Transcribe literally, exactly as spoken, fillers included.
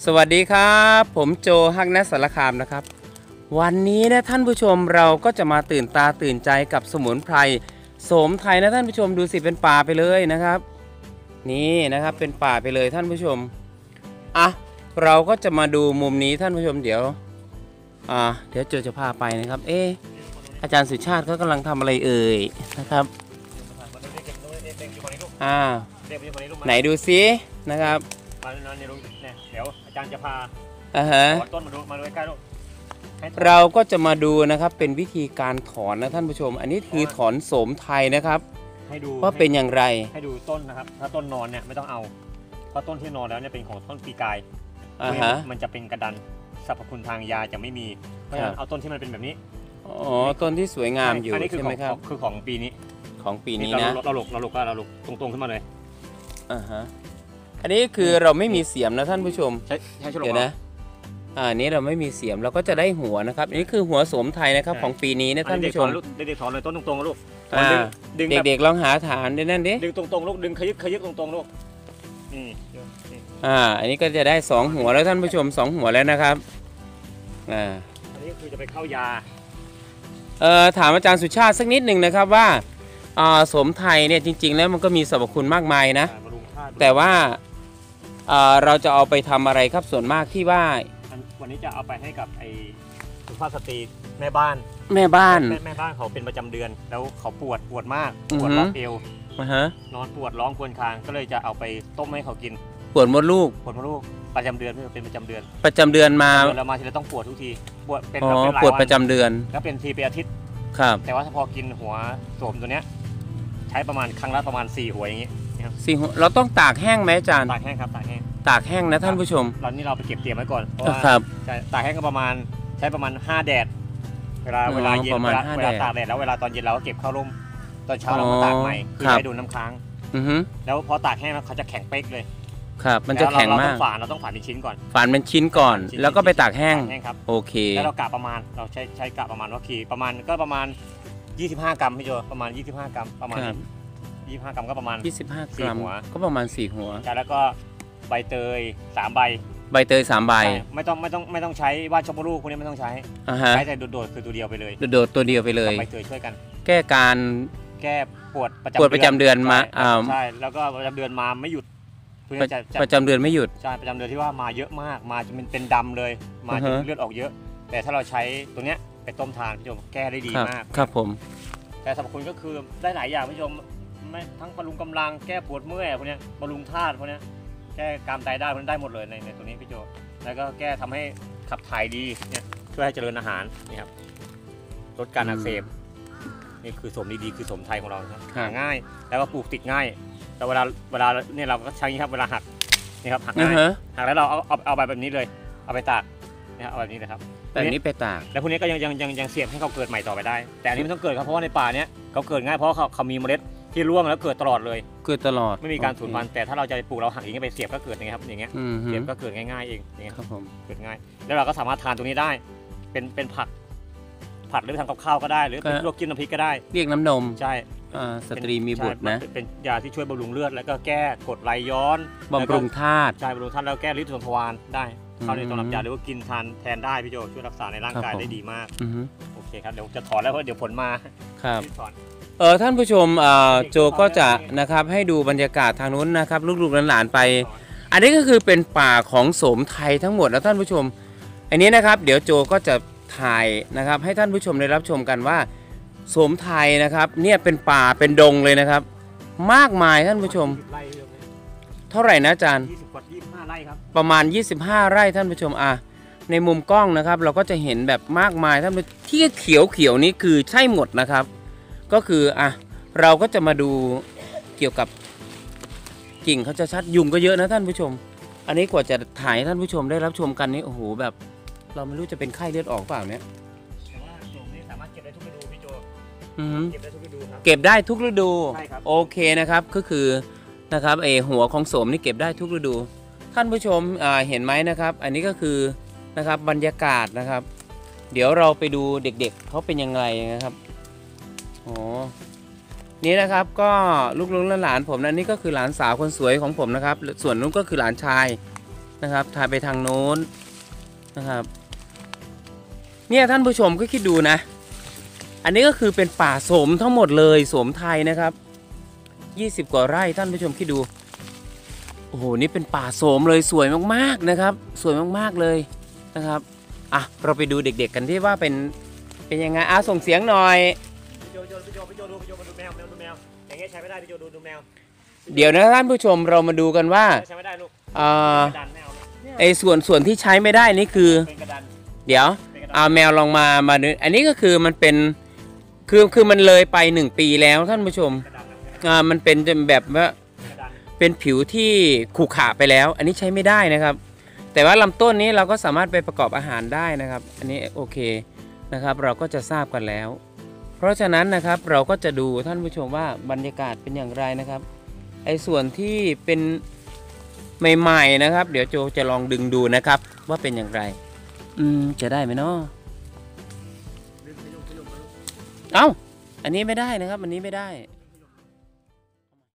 สวัสดีครับผมโจฮักนัสสารคามนะครับวันนี้นะท่านผู้ชมเราก็จะมาตื่นตาตื่นใจกับสมุนไพรโสมไทยนะท่านผู้ชมดูสิเป็นป่าไปเลยนะครับนี่นะครับเป็นป่าไปเลยท่านผู้ชมอ่ะเราก็จะมาดูมุมนี้ท่านผู้ชมเดี๋ยวอ่าเดี๋ยวโจจะพาไปนะครับเอออาจารย์สุชาติเขากำลังทำอะไรเอ่ยนะครับอ่าไหนดูซินะครับมาเนรูเนี่ยเดี๋ยวอาจารย์จะพาอ่าฮะต้นมาดูมาดูใกล้ๆลูกเราก็จะมาดูนะครับเป็นวิธีการถอนนะท่านผู้ชมอันนี้คือถอนโสมไทยนะครับให้ดูว่าเป็นอย่างไรให้ดูต้นนะครับถ้าต้นนอนเนี่ยไม่ต้องเอาเพราะต้นที่นอนแล้วเนี่ยเป็นของต้นปีกายอ่าฮะมันจะเป็นกระดันสรรพคุณทางยาจะไม่มีเพราะฉะนั้นเอาต้นที่มันเป็นแบบนี้อ๋อต้นที่สวยงามอยู่ใช่ไหมครับคือของปีนี้ของปีนี้นะเราหลกเราหลกก็เราหลกตรงๆขึ้นมาเลยอ่าฮะอันนี้คือเราไม่มีเสียมนะท่านผู้ชมใช่ใช่เดี๋ยวนะอ่านี้เราไม่มีเสียมเราก็จะได้หัวนะครับอันนี้คือหัวโสมไทยนะครับของปีนี้นะท่านผู้ชมเด็กๆถอนเลยต้นตรงๆลูกเด็กๆลองหาฐานด้วยนั่นดิดึงตรงๆลูกดึงขยึกขยึกตรงๆลูกนี่อ่าอันนี้ก็จะได้สองหัวแล้วท่านผู้ชมสองหัวแล้วนะครับอ่าอันนี้คือจะไปเข้ายาเอ่อถามอาจารย์สุชาติสักนิดหนึ่งนะครับว่าอ่าโสมไทยเนี่ยจริงๆแล้วมันก็มีสรรพคุณมากมายนะแต่ว่าเราจะเอาไปทำอะไรครับส่วนมากที่ว่าวันนี้จะเอาไปให้กับไอ้สุภาพสตรีแม่บ้านแม่บ้านแม่บ้านเขาเป็นประจำเดือนแล้วเขาปวดปวดมากปวดรอบเอวนอนปวดร้องครวญครางก็เลยจะเอาไปต้มให้เขากินปวดมดลูกปวดมดลูกประจำเดือนเป็นประจำเดือนประจำเดือนมาเรามาทีละต้องปวดทุกทีปวดเป็นปวดประจำเดือนแล้วเป็นทีเป็นอาทิตย์ครับแต่ว่าถ้าพอกินหัวโสมตัวเนี้ยใช้ประมาณครั้งละประมาณสี่หัวอย่างนี้สี่หัวเราต้องตากแห้งไหมอาจารย์ตากแห้งครับตากแห้งตากแห้งนะท่านผู้ชมเรานี่เราไปเก็บเตรียมไว้ก่อนครับใช่ตากแห้งก็ประมาณใช้ประมาณห้าแดดเวลาเวลาเย็นเวลาเวลาตากแดดแล้วเวลาตอนเย็นเราก็เก็บเข้าร่มตอนเช้าเรามาตากใหม่คือให้ดูน้ำค้างแล้วพอตากแห้งแล้วเขาจะแข็งเป๊กเลยครับมันจะแข็งมากเราต้องฝานเราต้องฝานเป็นชิ้นก่อนฝานเป็นชิ้นก่อนแล้วก็ไปตากแห้งครับโอเคแล้วเรากะประมาณเราใช้ใช้กะประมาณว่าขีประมาณก็ประมาณยี่สิบห้ากรัมพี่โจประมาณยี่สิบห้ากรัมประมาณยี่สิบห้ากรัมก็ประมาณยี่สิบห้ากรัมก็ประมาณสี่หัวใช่แล้วก็ใบเตยสามใบใบเตยสามใบไม่ต้องไม่ต้องไม่ต้องใช้ว่านชมพูพวกนี้ไม่ต้องใช้ใช้แต่โดดๆคือตัวเดียวไปเลยโดดๆตัวเดียวไปเลยใบเตยช่วยกันแก้การแก้ปวดประจำปวดประจำเดือนมาใช่แล้วก็ประจำเดือนมาไม่หยุดประจำเดือนไม่หยุดใช่ประจำเดือนที่ว่ามาเยอะมากมาจนเป็นดำเลยมาจนเลือดออกเยอะแต่ถ้าเราใช้ตัวเนี้ยไปต้มทานพี่ชมแก้ได้ดีมากครับผมแต่สรรพคุณก็คือได้หลายอย่างพี่ชมไม่ทั้งบำรุงกำลังแก้ปวดเมื่อยพวกนี้บำรุงธาตุพวกนี้แก้กรามไตได้พวกนี้ได้หมดเลยในในตัวนี้พี่โจแล้วก็แก้ทำให้ขับถ่ายดีเนี่ยช่วยให้เจริญอาหารนี่ครับลดการอักเสบนี่คือสมดีๆคือสมไทยของเราครับหาง่ายแล้วก็ปลูกติดง่ายแต่เวลาเวลาเนี่ยเราก็ใช้นี้ครับเวลาหักนี่ครับหักง่ายหักแล้วเราเอาเอาเอาแบบนี้เลยเอาไปตากนี่ครับเอาแบบนี้เลยครับแบบนี้ไปตากแล้วพวกนี้ก็ยังยังยังยังเสียบให้เขาเกิดใหม่ต่อไปได้แต่อันนี้ไม่ต้องเกิดครับเพราะว่าในป่าเนี้ยเขาเกิดง่ายเพราะเขาเขามีเมล็ดที่ร่วงแล้วเกิดตลอดเลยเกิดตลอดไม่มีการสูญพันธุ์แต่ถ้าเราจะปลูกเราหักอย่างนี้ไปเสียบก็เกิดอย่างเงี้ยครับอย่างเงี้ยเสียบก็เกิดง่ายๆเองอย่างเงี้ยครับผมเกิดง่ายแล้วเราก็สามารถทานตรงนี้ได้เป็นเป็นผักผัดหรือทำกับข้าวก็ได้หรือเป็นลวกจิ้มน้ำพริกก็ได้เรียกน้ำนมใช่สตรีมีบุตรนะเป็นยาที่ช่วยบำรุงเลือดแล้วก็แก้กรดไหลย้อนบำรุงธาตุใช่บำรุงธาตุแล้วแก้ฤทธิ์ทวารได้เข้าในตำรับยาหรือว่ากินทานแทนได้พี่โจช่วยรักษาในร่างกายได้ดีมากโอเคครับเดี๋ยวจะถอนแล้วเพราะเดี๋ยวผลมาครับเออท่านผู้ชมโจก็จะนะครับให้ดูบรรยากาศทางนู้นนะครับลูกๆหลานๆไปอันนี้ก็คือเป็นป่าของโสมไทยทั้งหมดนะท่านผู้ชมอันนี้นะครับเดี๋ยวโจก็จะถ่ายนะครับให้ท่านผู้ชมได้รับชมกันว่าโสมไทยนะครับเนี่ยเป็นป่าเป็นดงเลยนะครับมากมายท่านผู้ชมเท่าไหร่นะอาจารย์ประมาณยี่สิบห้าไร่ท่านผู้ชมอ่ะในมุมกล้องนะครับเราก็จะเห็นแบบมากมายท่านผู้ชมที่เขียวเขียวนี้คือใช่หมดนะครับก็คืออ่ะเราก็จะมาดูเกี่ยวกับกิ่งเขาจะชัดยุงก็เยอะนะท่านผู้ชมอันนี้กว่าจะถ่ายท่านผู้ชมได้รับชมกันนี่โอ้โหแบบเราไม่รู้จะเป็นไข้เลือดออกเปล่าเนี่ยแต่ว่าโสมนี่สามารถเก็บได้ทุกฤดูพี่โจเก็บได้ทุกฤดูครับเก็บได้ทุกฤดูโอเคนะครับก็คือนะครับเอหัวของโสมนี่เก็บได้ทุกฤดูท่านผู้ชมเห็นไหมนะครับอันนี้ก็คือนะครับบรรยากาศนะครับเดี๋ยวเราไปดูเด็กๆเขาเป็นยังไงนะครับโอ้นี่นะครับก็ลูกๆหลานผมนะนี่ก็คือหลานสาวคนสวยของผมนะครับส่วนนู้นก็คือหลานชายนะครับถ่ายไปทางโน้นนะครับเนี่ยท่านผู้ชมก็คิดดูนะอันนี้ก็คือเป็นป่าโสมทั้งหมดเลยโสมไทยนะครับยี่สิบกว่าไร่ท่านผู้ชมคิดดูโอ้โหนี่เป็นป่าโสมเลยสวยมากๆนะครับสวยมากๆเลยนะครับอ่ะเราไปดูเด็กๆกันที่ว่าเป็นเป็นยังไงอ่ะส่งเสียงหน่อยพี่โจพี่โจพี่โจพี่โจดูพี่โจมาดูแมวแมวดูแมวอย่างเงี้ยใช้ไม่ได้พี่โจดูดูแมวเดี๋ยวนะท่านผู้ชมเรามาดูกันว่าใช้ไม่ได้ลูกอ่ากระดานแมวนะไอ้ส่วนส่วนที่ใช้ไม่ได้นี่คือเป็นกระดานเดี๋ยวเป็นกระดานเอาแมวลองมามาดูอันนี้ก็คือมันเป็นคือคือมันเลยไปหนึ่งปีแล้วท่านผู้ชมกระดานนะอ่ามันเป็นแบบว่ากระดานเป็นผิวที่ขรุขระไปแล้ว อันนี้ใช้ไม่ได้นะครับ แต่ว่าลำต้นนี้เราก็สามารถไปประกอบอาหารได้นะครับ อันนี้โอเคนะครับ เราก็จะทราบกันแล้ว เพราะฉะนั้นนะครับเราก็จะดูท่านผู้ชมว่าบรรยากาศเป็นอย่างไรนะครับไอ้ส่วนที่เป็นใหม่ๆนะครับ เดี๋ยวโจจะลองดึงดูนะครับ ว่าเป็นอย่างไรอืมจะได้ไหมเนาะดึงไปลูกไปลูกไปลูกเอ้าอันนี้ไม่ได้นะครับ อันนี้ไม่ได้